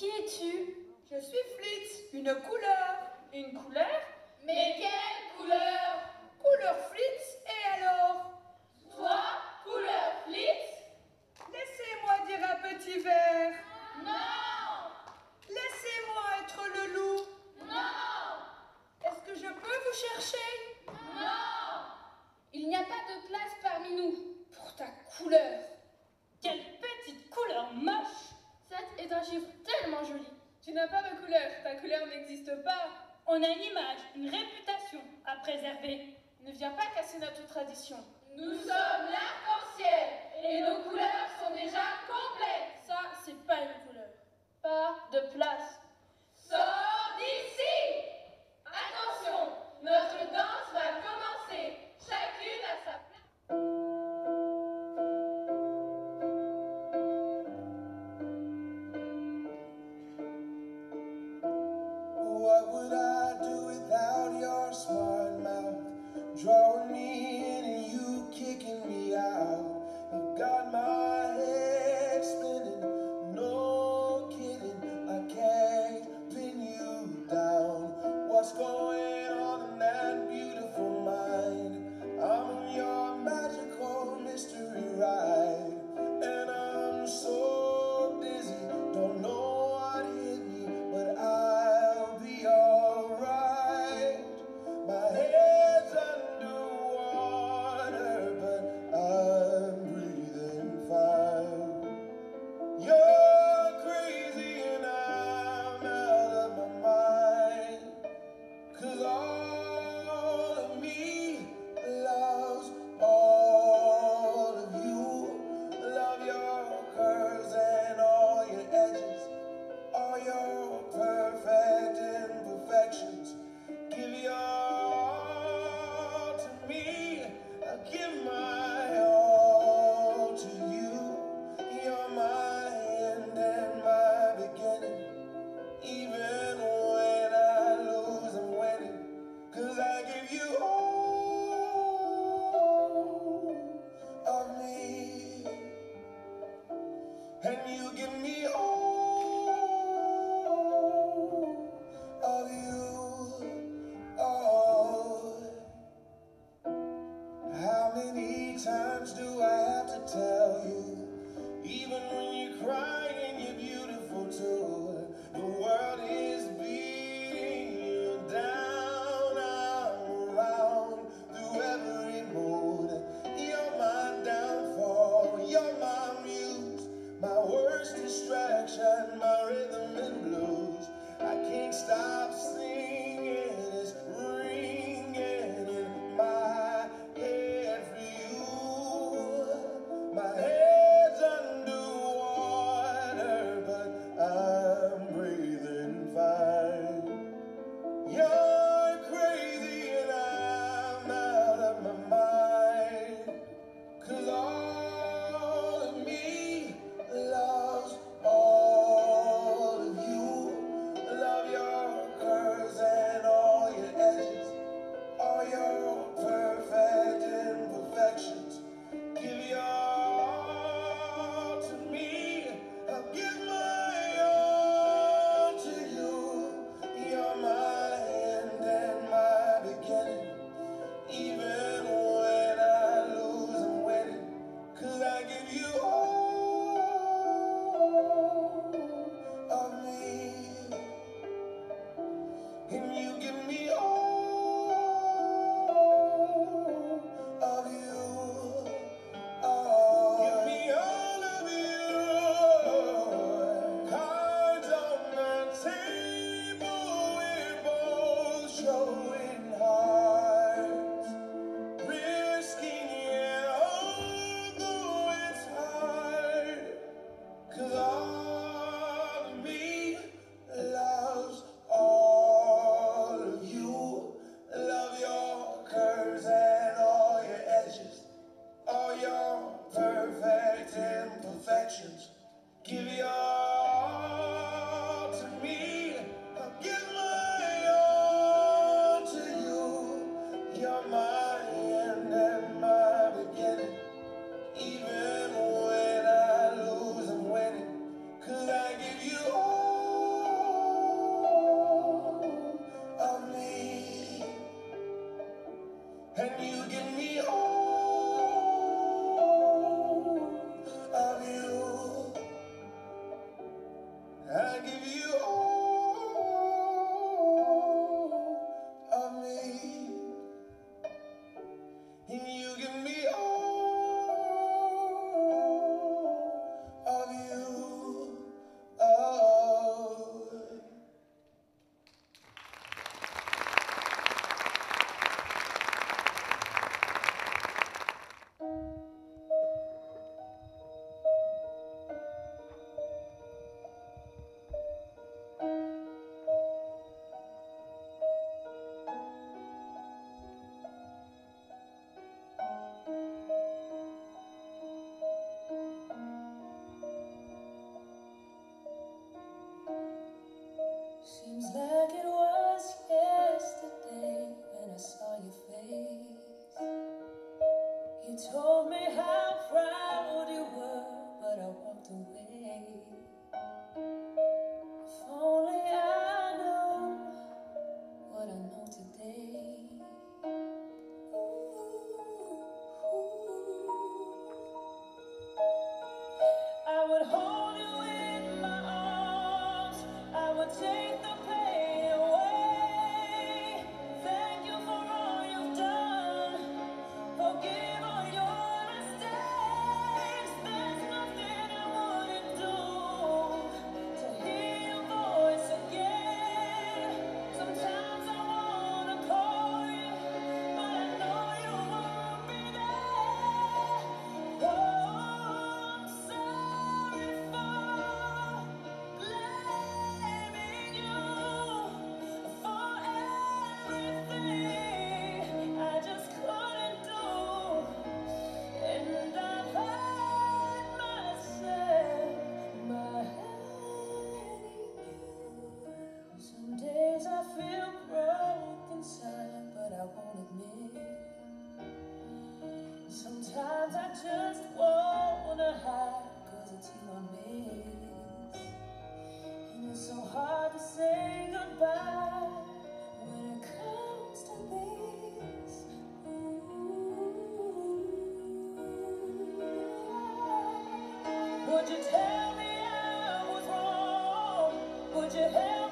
Qui es-tu? Je suis Flitz, une couleur. Une couleur? Mais quelle couleur? Couleur Flitz, et alors? Toi, couleur Flitz? Laissez-moi dire un petit verre. Non! Laissez-moi être le loup. Non! Est-ce que je peux vous chercher? Non! Il n'y a pas de place parmi nous pour ta couleur. Quelle petite couleur moche! 7 est un chiffre tellement joli. Tu n'as pas de couleur, ta couleur n'existe pas. On a une image, une réputation à préserver. Ne viens pas casser notre tradition. Nous sommes l'arc-en-ciel et nos couleurs sont déjà complètes. Ça, c'est pas une couleur. Pas de place. Sors d'ici! Attention, notre danse va commencer. Chacune à sa place. What would I do without your smart mouth? Drawing me in and you kicking me out. You got my head spinning, no kidding. I can't pin you down. What's going on in that beautiful mind? I'm on your magical mystery ride, and I'm so dizzy, don't know what hit me, but I'll be alright. My head's underwater, but I'm breathing fine. You're crazy and I'm out of my mind, 'cause all of me loves all of you. Love your curves and all your edges, all your perfect imperfections. Give your all to me, I give my all to you. You're my end and my beginning. Even when I lose, I'm winning, 'cause I give you all of me, and you give me all of you. Oh, how many times do I have to tell you? Even when you're crying, you're beautiful too. The world is beating you down. I'm around through every mood. You're my downfall, you're my muse, my worst distraction, my rhythm and blues. I can't stop singing, it's ringing in my head for you. My head's underwater, but I'm breathing fine. You're crazy and I'm out of my mind, 'cause all of me loves all of you. Love your curves and all your edges, all your perfect imperfections. Give your all to me, I'll give my all to you. You're my end and my beginning. Even when I lose, I'm winning, 'cause I give you all of me, and you give me all of you. Oh, give me all of you. Cards on the table, we're both showing hearts, risking it, although it's hard, 'cause all of me loves all of you. Love your curves and all your edges, all your perfect imperfections. Give your all to me, I'll give my all to you. You're my end and my beginning. Even when I lose, I'm winning, give you all of me, and you give me all of you. Oh. Seems like it was yesterday when I saw your face. You told me how proud you were, but I walked away. If only I know what I know today. I would hold you in my arms, I would take the pain away. Thank you for all you've done, forgive all your mistakes. There's nothing I wouldn't do to hear your voice again. Sometimes I wanna call you, but I know you won't be there. Oh, I'm sorry for blaming you for everything I just couldn't do, and I've hurt myself by hurting you. Some days I feel broke inside, but I won't admit. Sometimes I just wanna hide, 'cause it's you I miss. And it's so hard to say goodbye when it comes to this. Would you tell me I was wrong? Would you help